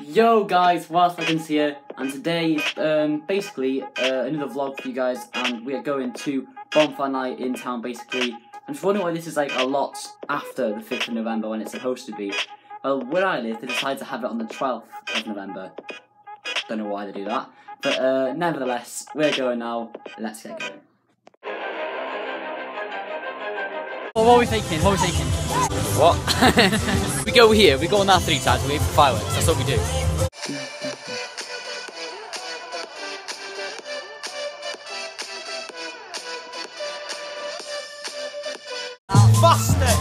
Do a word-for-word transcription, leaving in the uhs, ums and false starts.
Yo guys, Wildflagons here, and today um, basically uh, another vlog for you guys, and we are going to Bonfire Night in town basically. I'm just wondering why this is like a lot after the fifth of November when it's supposed to be. Well, where I live, they decided to have it on the twelfth of November. Don't know why they do that, but uh, nevertheless, we're going now. Let's get going. Well, what are we thinking? What are we thinking? What? We go here, we go on that three times, we wait for fireworks, that's what we do. Faster!